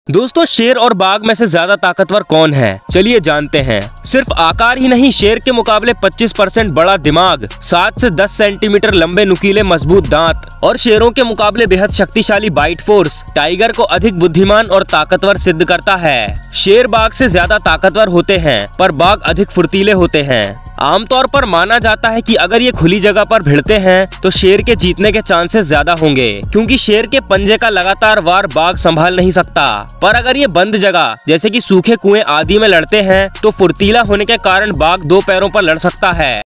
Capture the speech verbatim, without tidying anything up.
दोस्तों, शेर और बाघ में से ज्यादा ताकतवर कौन है? चलिए जानते हैं। सिर्फ आकार ही नहीं, शेर के मुकाबले पच्चीस परसेंट बड़ा दिमाग, सात से दस सेंटीमीटर लंबे नुकीले मजबूत दांत और शेरों के मुकाबले बेहद शक्तिशाली बाइट फोर्स टाइगर को अधिक बुद्धिमान और ताकतवर सिद्ध करता है। शेर बाघ से ज्यादा ताकतवर होते हैं, पर बाघ अधिक फुर्तीले होते हैं। आमतौर पर माना जाता है कि अगर ये खुली जगह पर भिड़ते हैं तो शेर के जीतने के चांसेस ज्यादा होंगे, क्योंकि शेर के पंजे का लगातार वार बाघ संभाल नहीं सकता। पर अगर ये बंद जगह जैसे कि सूखे कुएं आदि में लड़ते हैं तो फुर्तीला होने के कारण बाघ दो पैरों पर लड़ सकता है।